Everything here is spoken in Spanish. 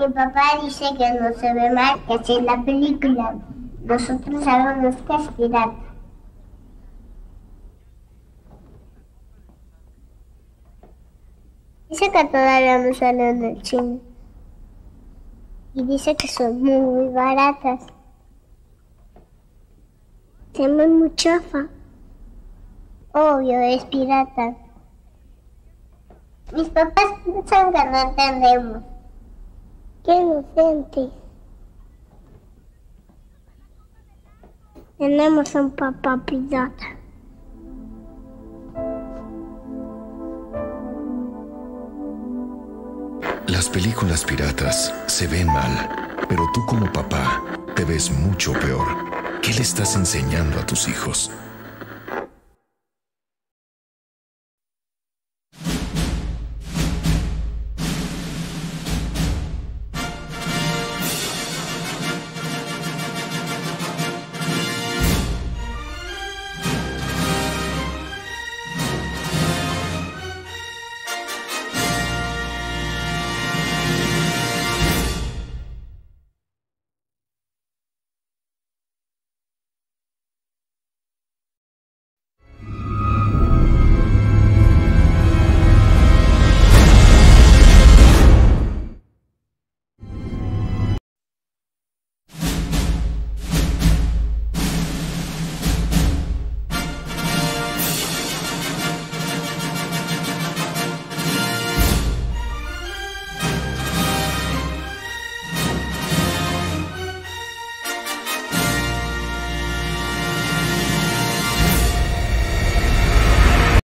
Mi papá dice que no se ve mal, que así es la película. Nosotros sabemos que es pirata. Dice que todavía no salen en el cine. Y dice que son muy baratas. Se ve muy chafa. Obvio, es pirata. Mis papás piensan que no entendemos. Qué inocentes. Tenemos un papá pirata. Las películas piratas se ven mal, pero tú como papá te ves mucho peor. ¿Qué le estás enseñando a tus hijos?